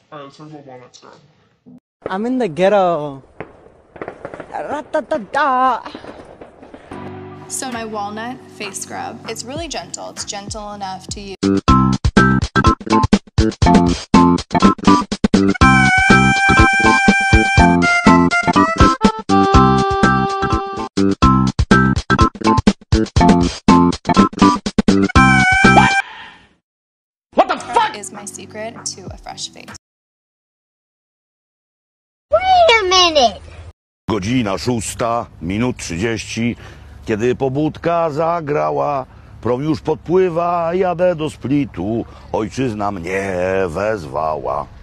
Alright, let's talk about walnuts, girl. I'm in the ghetto. Ra-ta-ta-ta. So my walnut face scrub, it's really gentle. It's gentle enough to use. What the fuck is my secret to a fresh face. Wait a minute! Godzina 6:30, kiedy pobudka zagrała, prom już podpływa, jadę do Splitu, ojczyzna mnie wezwała.